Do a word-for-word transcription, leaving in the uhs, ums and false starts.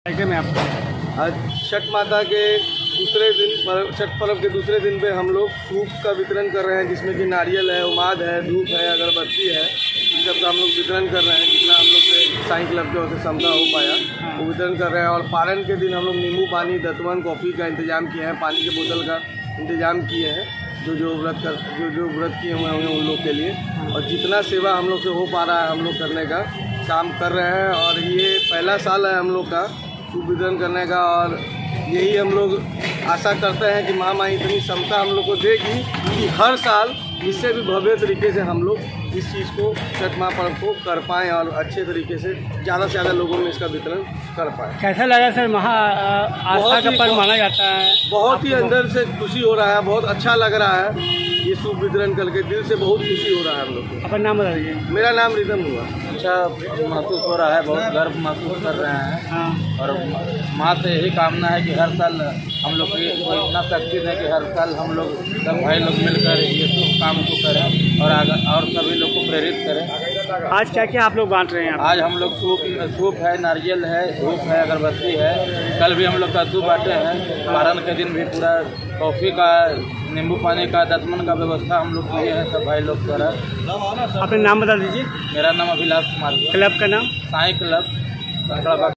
में आपको आज छठ माता के दूसरे दिन पर छठ पर्व के दूसरे दिन पे हम लोग सूप का वितरण कर रहे हैं, जिसमें कि नारियल है, उमाद है, धूप है, अगरबत्ती है, इन सब का हम लोग वितरण कर रहे हैं। जितना हम लोग से साई क्लब के ओर से क्षमता हो पाया वो वितरण कर रहे हैं। और पारण के दिन हम लोग नींबू पानी, दतवन, कॉफ़ी का इंतजाम किए हैं, पानी के बोतल का इंतजाम किए हैं, जो जो व्रत कर जो जो व्रत किए हुए होंगे उन लोग के लिए। और जितना सेवा हम लोग से हो पा रहा है हम लोग करने का काम कर रहे हैं। और ये पहला साल है हम लोग का सूप वितरण करने का, और यही हम लोग आशा करते हैं कि महामाई इतनी क्षमता हम लोग को देगी कि हर साल इससे भी भव्य तरीके से हम लोग इस चीज़ को छठ महापर्व को कर पाएँ और अच्छे तरीके से ज़्यादा से ज़्यादा लोगों में इसका वितरण कर पाएँ। कैसा लगा सर? महा आस्था का पर्व माना जाता है। बहुत ही अंदर से खुशी हो रहा है, बहुत अच्छा लग रहा है ये सूप वितरण करके, दिल से बहुत खुशी हो रहा है हम लोग को। अपना नाम बताइए। मेरा नाम रिदम हुआ। अच्छा महसूस हो रहा है, बहुत गर्व महसूस कर रहे हैं। हाँ। और माँ से यही कामना है कि हर साल हम लोग को इतना शक्ति दें कि हर साल हम लोग सब भाई लोग मिलकर ये शुभ काम को करें और आगे और सभी लोग को प्रेरित करें। आज क्या क्या आप लोग बांट रहे हैं? आज हम लोग सूप सूप है, नारियल है, धूप है, अगरबत्ती है। कल भी हम लोग कद्दू बांटे हैं। पारण के दिन भी पूरा कॉफ़ी का, नींबू पानी का, दतमन का व्यवस्था हम लोग किए हैं सब भाई लोग द्वारा। अपना नाम बता दीजिए। मेरा नाम अभिलाष कुमार। क्लब का नाम? साई क्लब।